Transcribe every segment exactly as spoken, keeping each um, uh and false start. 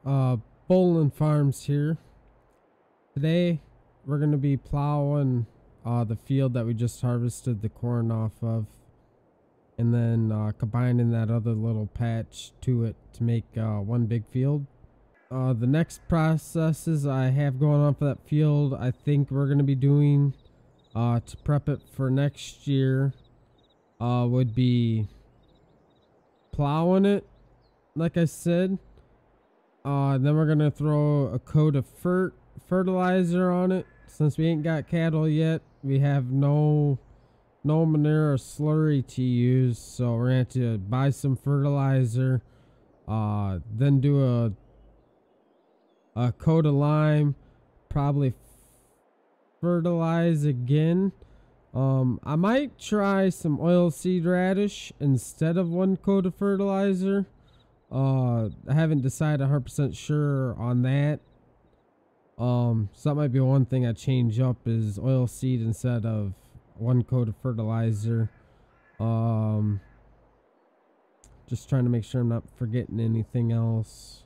uh Bowling Farms here. Today we're gonna be plowing uh the field that we just harvested the corn off of, and then uh, combining that other little patch to it to make uh, one big field. Uh, the next processes I have going on for that field, I think we're gonna be doing uh, to prep it for next year uh, would be plowing it, like I said. Uh, then we're gonna throw a coat of fert fertilizer on it. Since we ain't got cattle yet, we have no no manure or slurry to use, so we're gonna have to buy some fertilizer. Uh, then do a a coat of lime, probably fertilize again. Um, I might try some oilseed radish instead of one coat of fertilizer. Uh, I haven't decided one hundred percent sure on that. Um, so that might be one thing I change up is oilseed instead of one coat of fertilizer. Um, just trying to make sure I'm not forgetting anything else.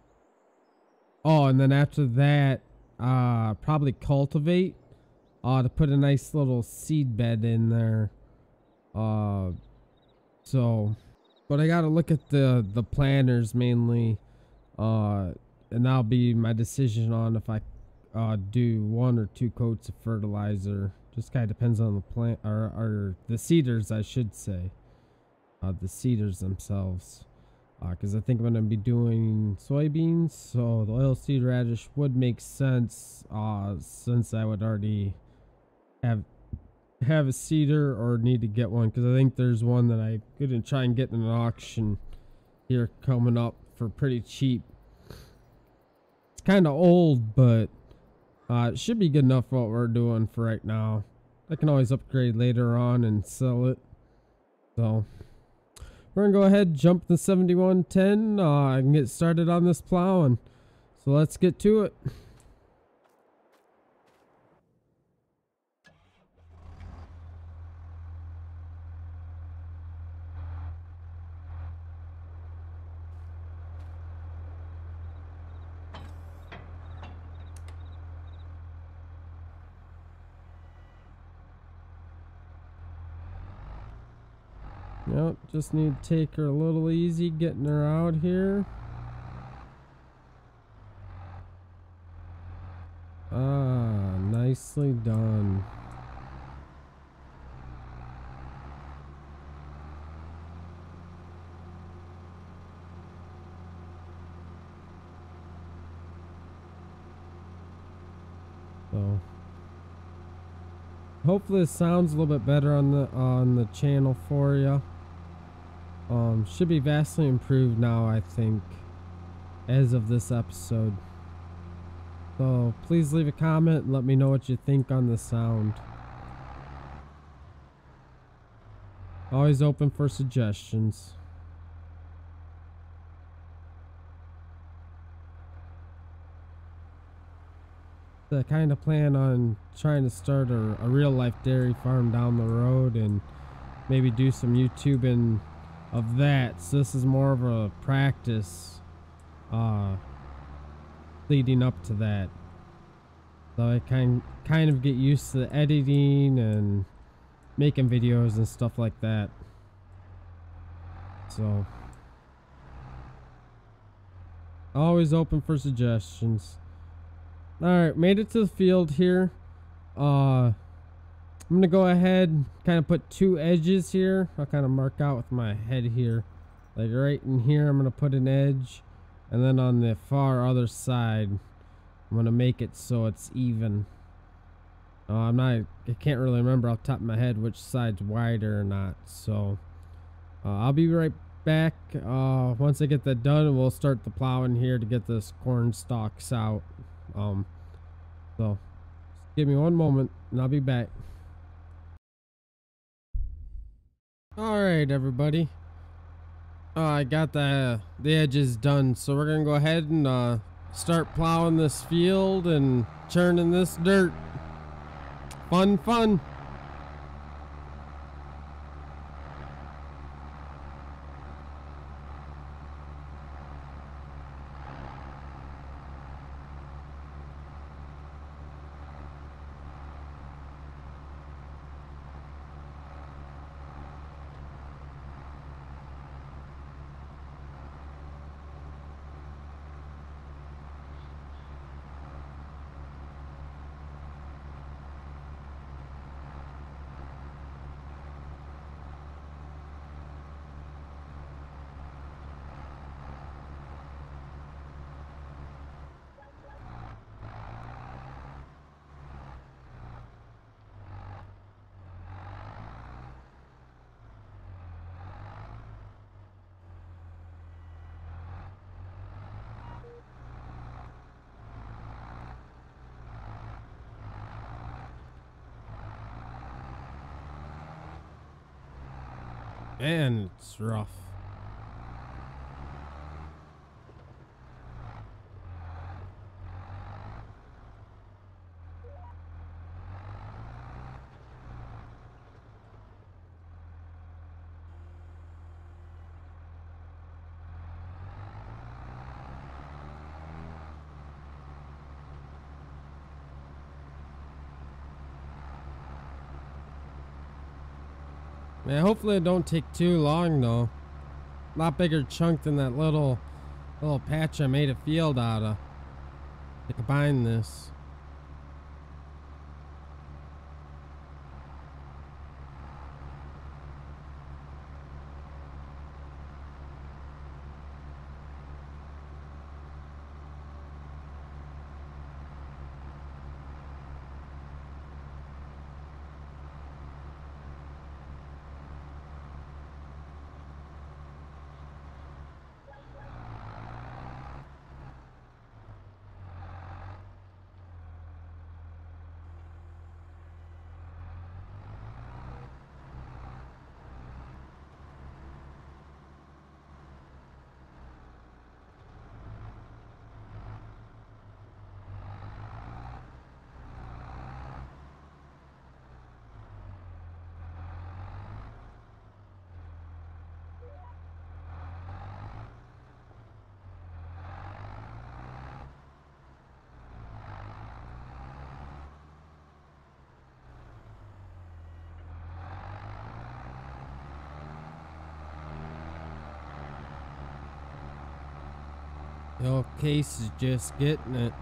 Oh, and then after that, uh, probably cultivate. Uh, to put a nice little seed bed in there. Uh, so, but I gotta look at the the planters mainly. Uh, and that'll be my decision on if I uh do one or two coats of fertilizer. Just kind of depends on the plant or, or the seeders, I should say. Uh, the seeders themselves. Uh, because I think I'm gonna be doing soybeans, so the oilseed radish would make sense. Uh, since I would already have have a seeder or need to get one, because I think there's one that I could try and get in an auction here coming up for pretty cheap. It's kind of old, but uh, it should be good enough for what we're doing for right now. I can always upgrade later on and sell it. So we're gonna go ahead and jump the seventy-one ten uh, and get started on this plowing. So let's get to it. Yep, just need to take her a little easy getting her out here. Ah, nicely done. So hopefully it sounds a little bit better on the on the channel for you. Um, should be vastly improved now, I think, as of this episode. So please leave a comment and let me know what you think on the sound. Always open for suggestions. I kind of plan on trying to start a, a real life dairy farm down the road and maybe do some YouTubing of that. So this is more of a practice uh, leading up to that. So I kind kind of get used to the editing and making videos and stuff like that. So always open for suggestions. Alright, made it to the field here. Uh, I'm gonna go ahead and kind of put two edges here. I'll kind of mark out with my head here. Like right in here, I'm gonna put an edge. And then on the far other side, I'm gonna make it so it's even. Uh, I'm not, I can't really remember off the top of my head which side's wider or not. So, uh, I'll be right back. Uh, once I get that done, and we'll start the plowing here to get this corn stalks out. Um, so give me one moment and I'll be back. All right, everybody. Uh, I got the the edges done, so we're gonna go ahead and uh, start plowing this field and churning this dirt. Fun, fun. Man, it's rough. Man, hopefully it don't take too long though. A lot bigger chunk than that little little patch I made a field out of to combine this. The old case is just getting it.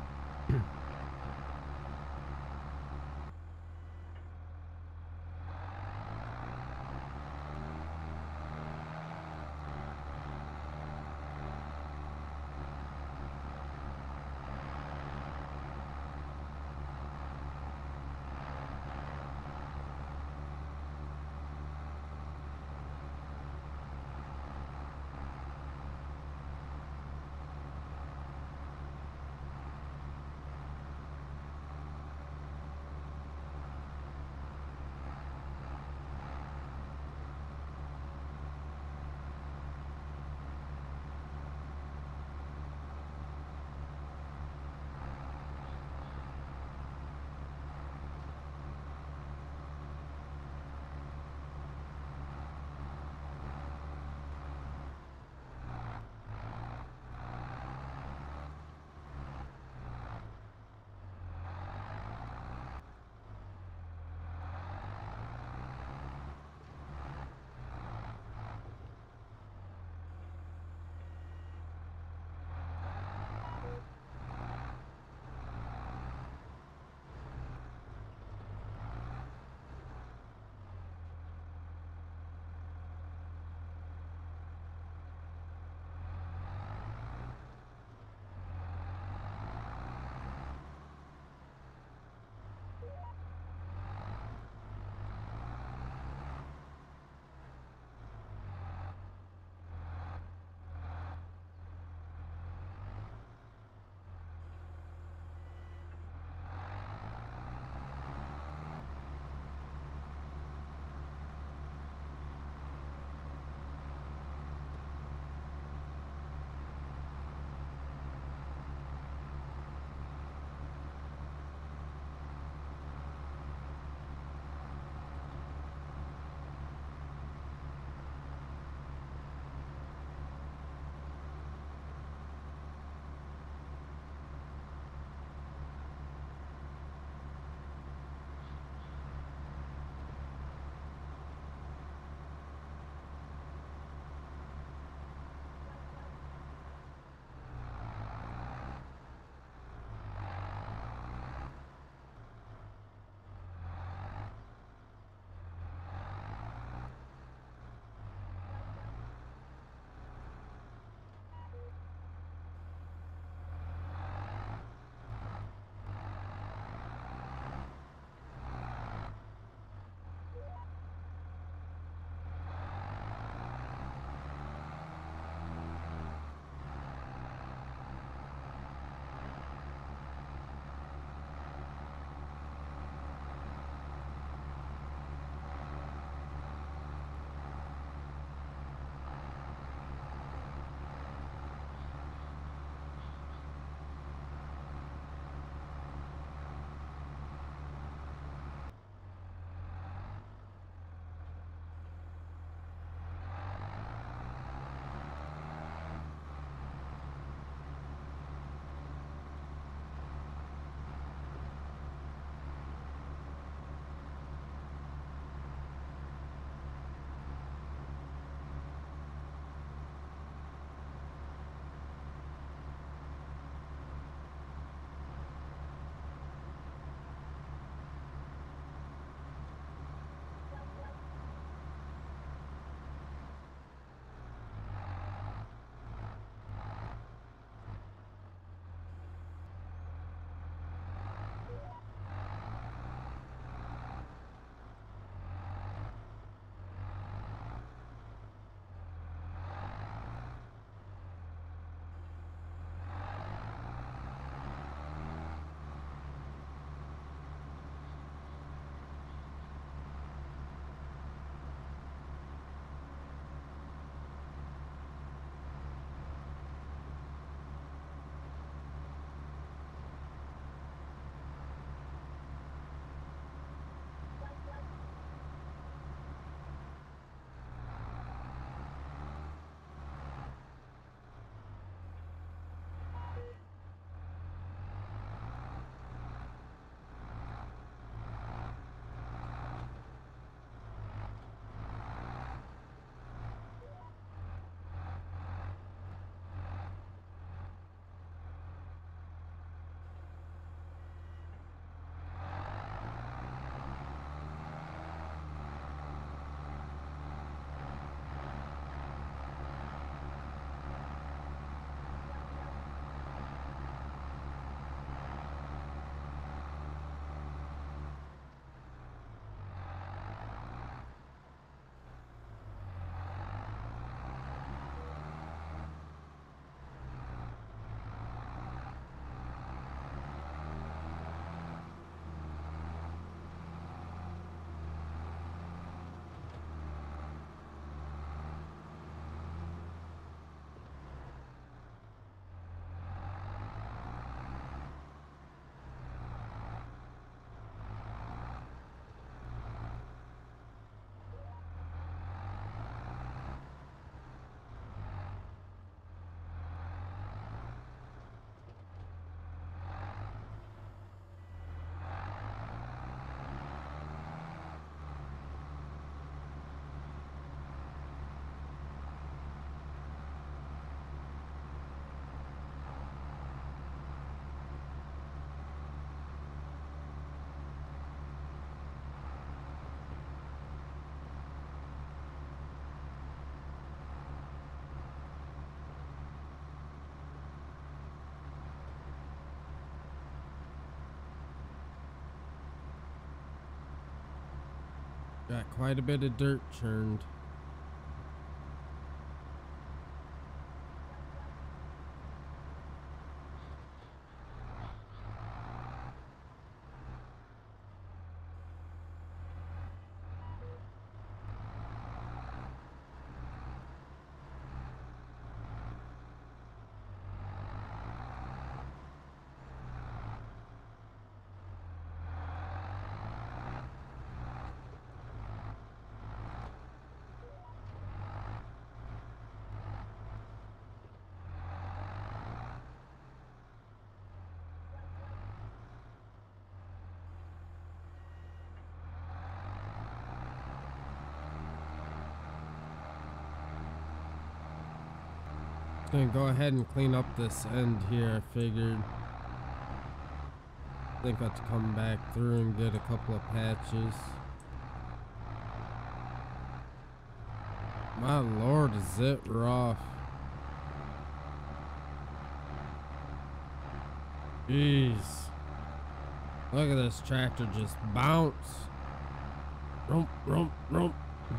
Got quite a bit of dirt churned. Gonna go ahead and clean up this end here. I figured. I think I have to come back through and get a couple of patches. My lord, is it rough. Jeez. Look at this tractor just bounce. Rump, rump, rump.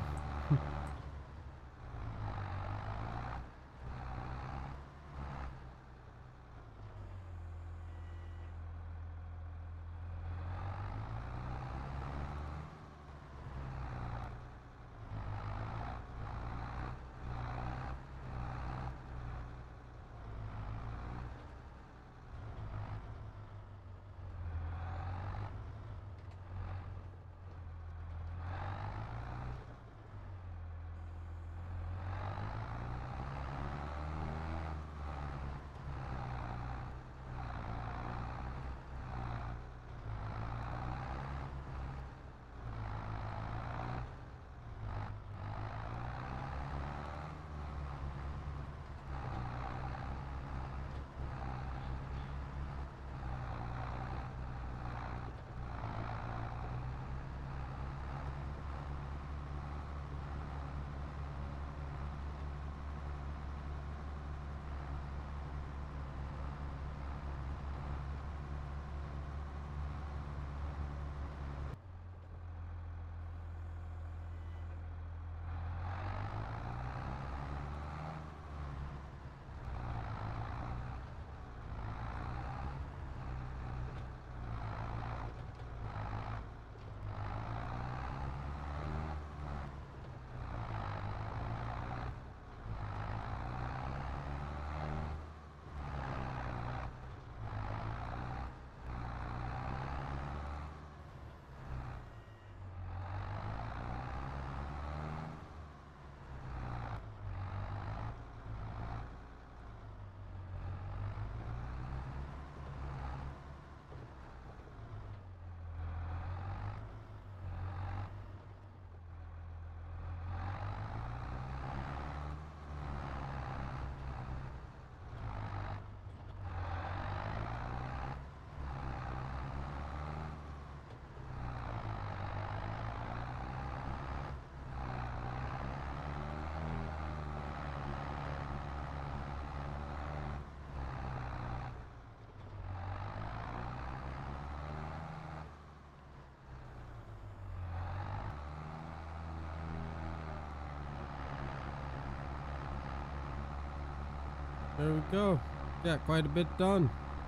There we go. Got quite a bit done.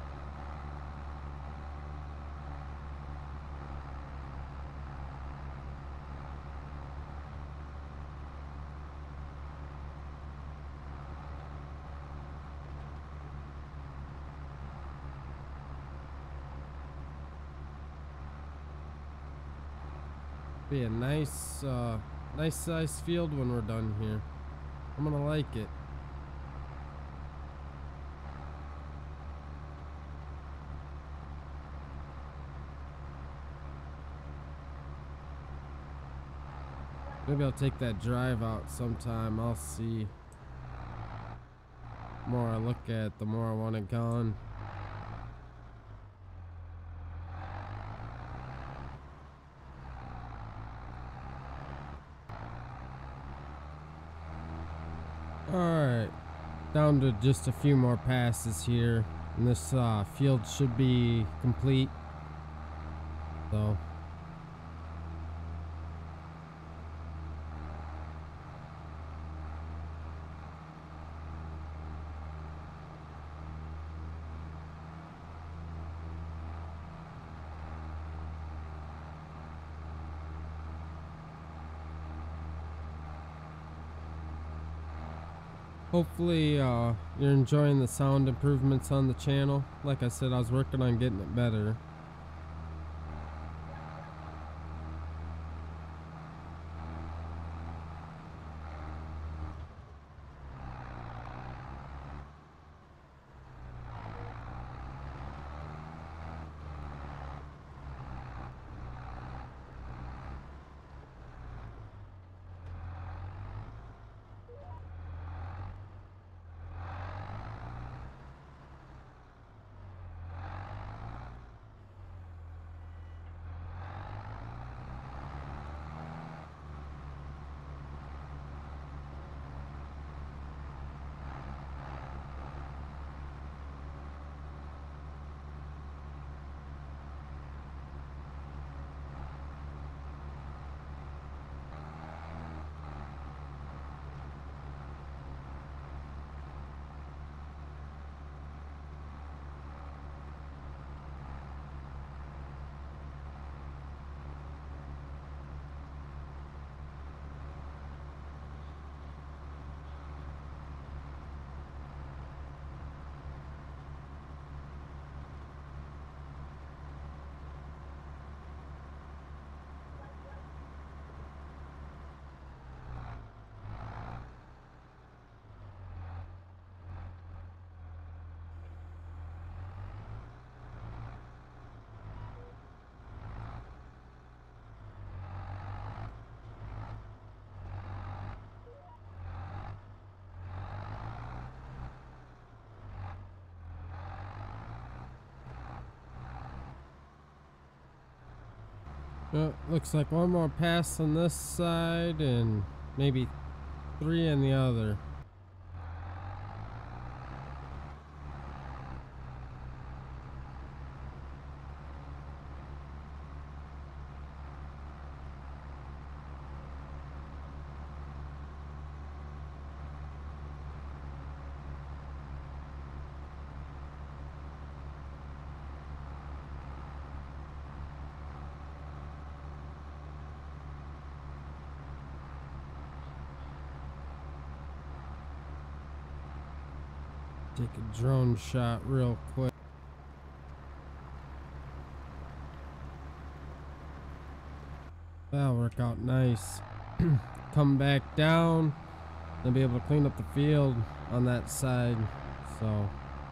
Be a nice, uh, nice size field when we're done here. I'm gonna like it. Maybe I'll take that drive out sometime. I'll see. The more I look at it, the more I want it gone. Alright, down to just a few more passes here, and this uh, field should be complete. So Hopefully uh, you're enjoying the sound improvements on the channel. Like I said, I was working on getting it better. Uh, looks like one more pass on this side and maybe three on the other. Take a drone shot real quick. That'll work out nice. Come back down and be able to clean up the field on that side. So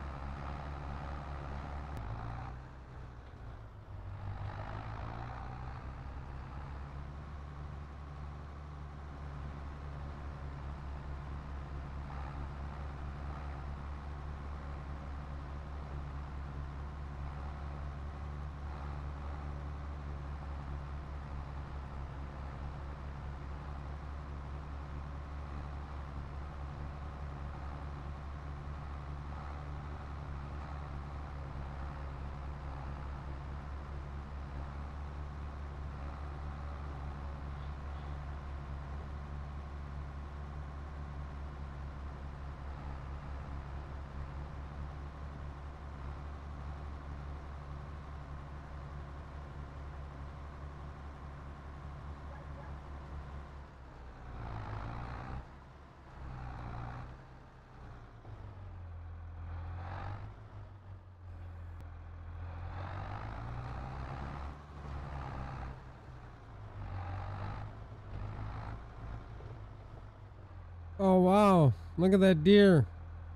oh wow, look at that deer.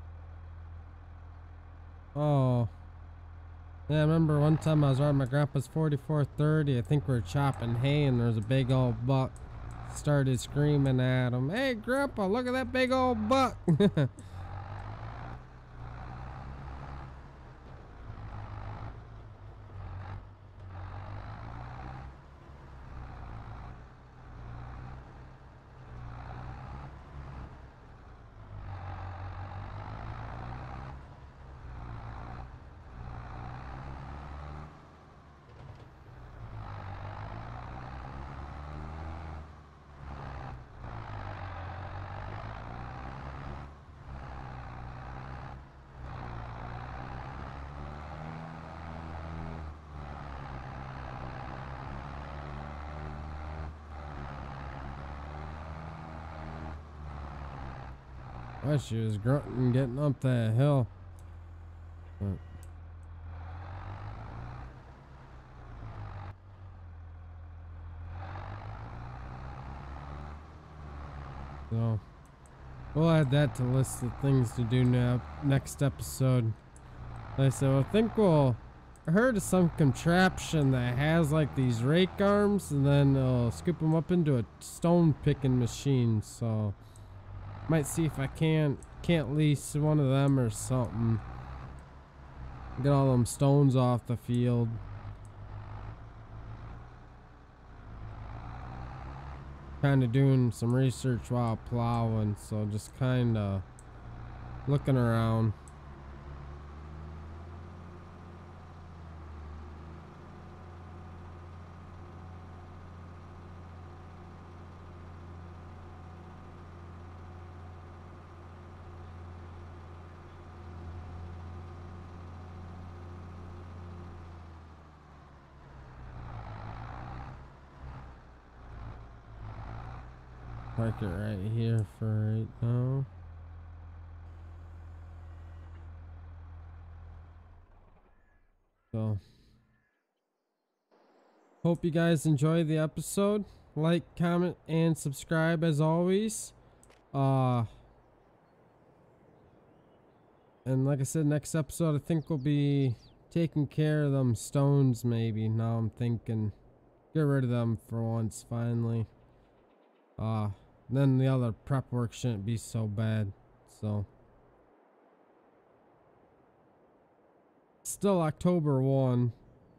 Oh yeah, I remember one time I was riding my grandpa's forty-four thirty. I think we were chopping hay and there was a big old buck. Started screaming at him, "Hey grandpa, look at that big old buck." Well, she was grunting getting up that hill. But so we'll add that to list of things to do now next episode. Like I said, I think we'll I heard of some contraption that has like these rake arms and then it'll scoop them up into a stone picking machine. So might see if I can't can't lease one of them or something. Get all them stones off the field. Kind of doing some research while plowing, so just kind of looking around. Park it right here for right now. So, hope you guys enjoy the episode. Like, comment, and subscribe as always. Uh, and like I said, next episode I think we'll be taking care of them stones maybe. Now I'm thinking, get rid of them for once finally. Uh, then the other prep work shouldn't be so bad. So, still October first.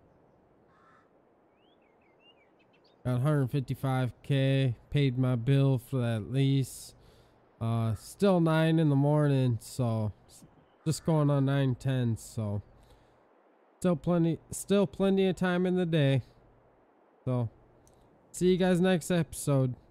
Got one hundred fifty-five K, paid my bill for that lease. Uh, still nine in the morning, so just going on nine ten, so still plenty, still plenty of time in the day. So, see you guys next episode.